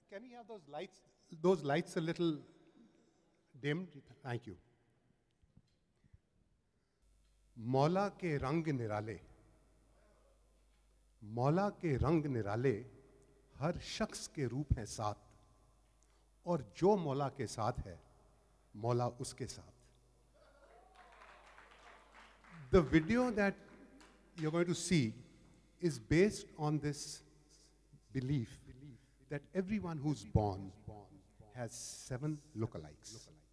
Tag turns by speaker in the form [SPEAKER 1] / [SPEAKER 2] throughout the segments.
[SPEAKER 1] can we have those lights a little dimmed? Thank you. मौला के रंग निराले, मौला के रंग निराले, हर शख्स के रूप हैं साथ, और जो मौला के साथ है मौला उसके साथ. The video that you're going to see is based on this belief that everyone who's born has 7 lookalikes.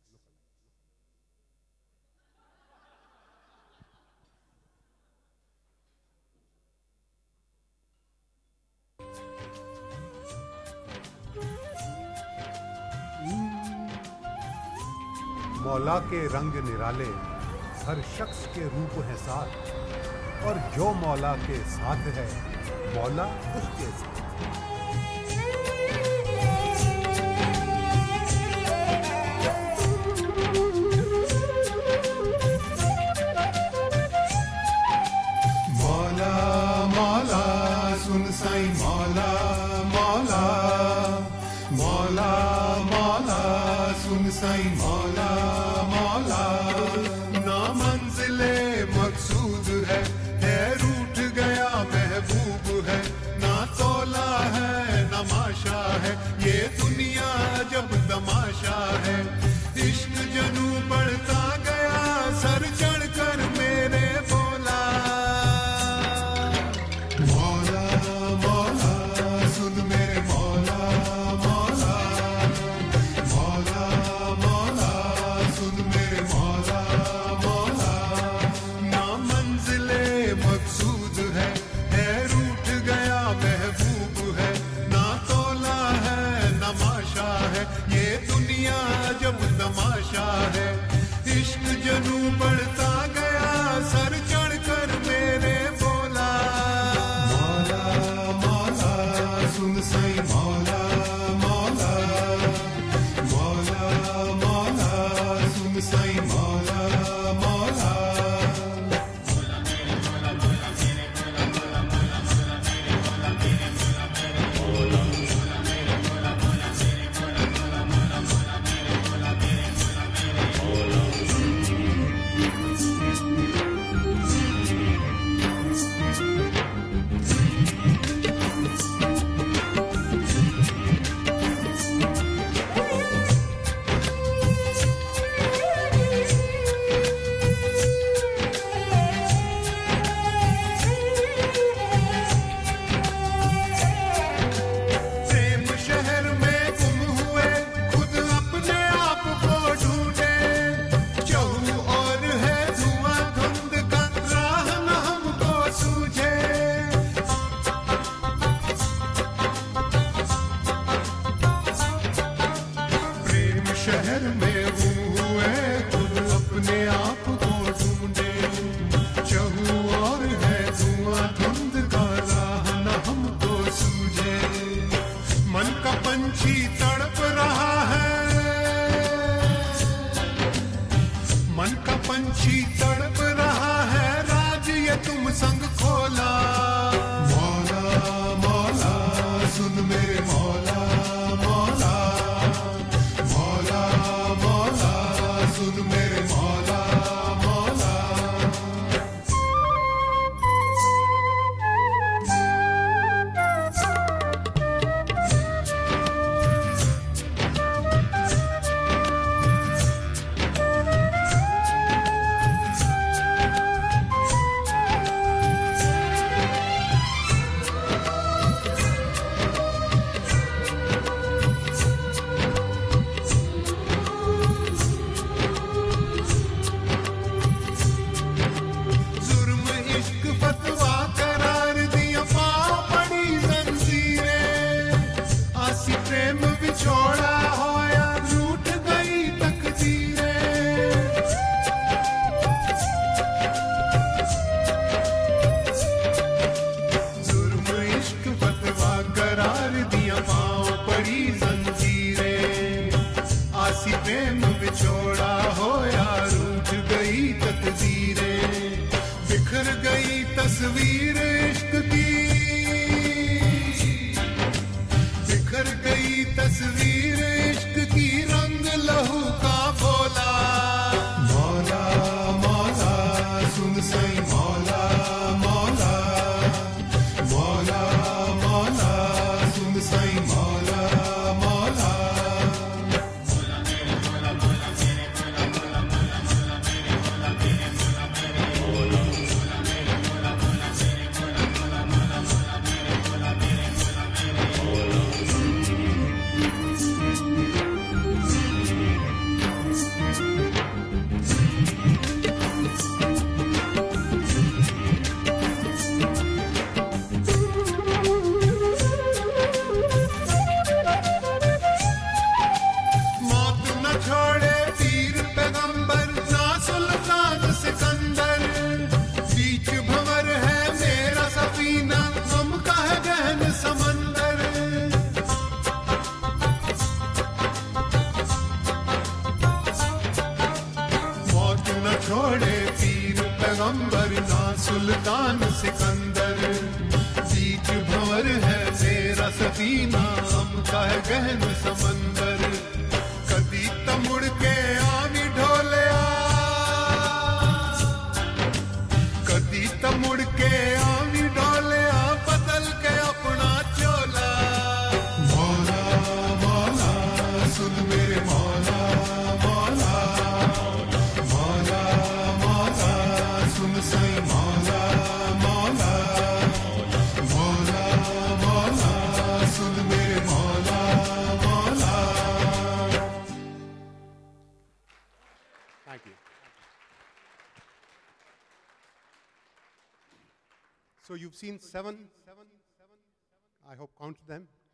[SPEAKER 1] मौला के रंग निराले, हर शख्स के रूप है साथ, और जो मौला के साथ है मौला उसके साथ. मौला मौला सुन साईं, मौला मौला, मौला मौला सुन साईं, मौला मौला. ना मंजिले मकसूद है रूठ गया महबूब है, ना तोला है ना माशा है, ये दुनिया जब तमाशा है. इश्क जनू बढ़ता गया सर चढ़कर मेरे बोला. मौला मौला सुन मेरे मौला मौला, मौला मौला सुन मेरे मौला मौला. ना मंजिले मकसूद है रूठ गया महबूब है, ना तोला है ना माशा है, ये दुनिया जब तमाशा है. इश्क जनू बढ़ता गया सर चढ़कर मेरे बोला. मौला मौला सुन साईं, मौला मौला, मौला मौला सुन साईं, मौला मौला. शहर में हुए खुद अपने आप को ढूंढे, चहु और है धुआं धुंध का राह न हमको सूझे. मन का पंछी तड़प रहा है, मन का पंछी तड़प रहा है, राज ये तुम संग खोला. मौला मौला सुन मेरे मौला मौला, मौला मौला सुन मेरे मौला मौला. प्रेम बिछोड़ा हो यार, रूठ गई तकदीरें, बिखर गई तस्वीर इश्क की, बिखर गई तस्वीर सुल्तान सिकंदर। बीच भंवर है मेरा सफीना, का है गहन समंदर। कदी तमुड़ के आवी ढोलिया, कदी तमुड़ के आवी ढोलिया, बदल के अपना चोला। मौला मौला सुन मेरे मौला, मौला मौला मौला सुन सही मौला, मौला मौला मौला सुन मेरे मौला, मौला।
[SPEAKER 2] Thank you. So you've seen seven, I hope count them.